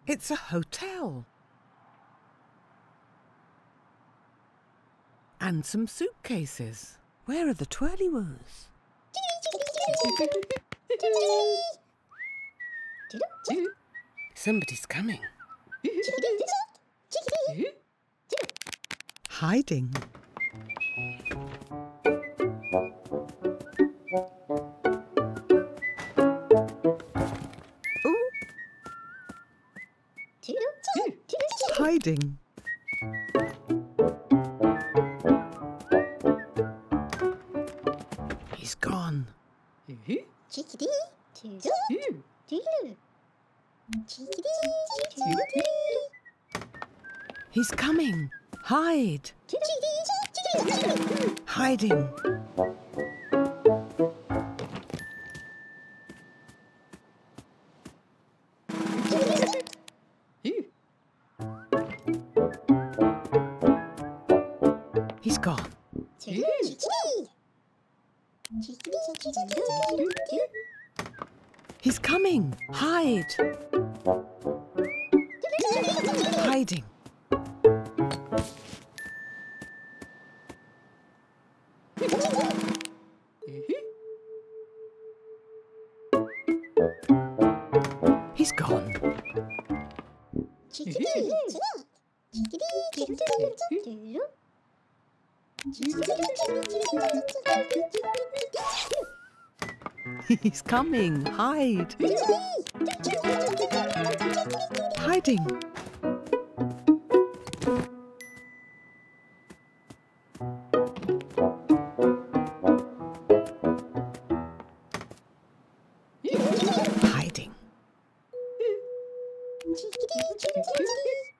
It's a hotel. And some suitcases. Where are the Twirlywoos? Somebody's coming. Hiding. Ooh. Hiding. He's gone. Chickedy, Toodloo. Chickedy, Toodloo. He's coming. Hide. Hiding. He's gone. He's coming. Hide. Hiding. He's gone. He's coming. Hide. Hiding. Hiding.